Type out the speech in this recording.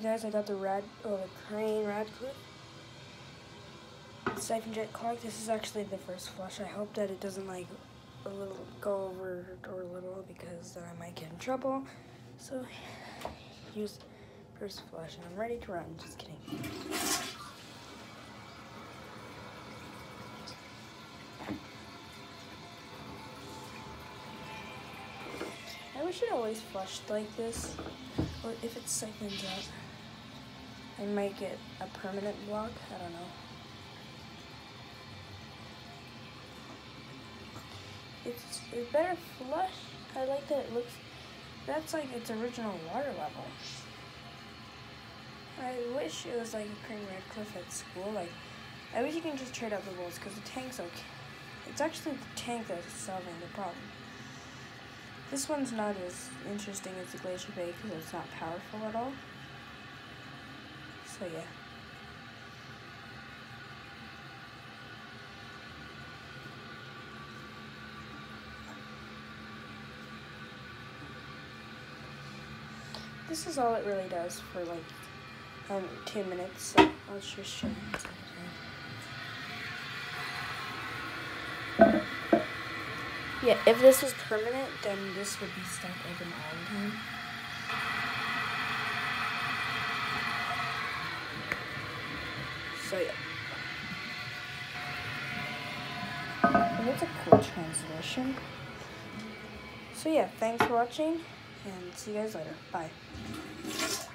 You guys, I got the Crane Radcliffe siphon jet clogged. This is actually the first flush. I hope that it doesn't like a little go over or a little, because then I might get in trouble. So use first flush, and I'm ready to run. Just kidding. I wish it always flushed like this, or if it siphons out, I might get a permanent block. I don't know. It's better flush. I like that it looks, that's like its original water level. I wish it was like a Crane Radcliffe at school. Like, I wish you can just trade out the bolts, because the tank's okay. It's actually the tank that's solving the problem. This one's not as interesting as the Glacier Bay because it's not powerful at all. So yeah. This is all it really does for like 2 minutes. So I'll just show you. Yeah, if this was permanent, then this would be stuck open all the time. So yeah. And it's a cool translation. So yeah, thanks for watching, and see you guys later. Bye.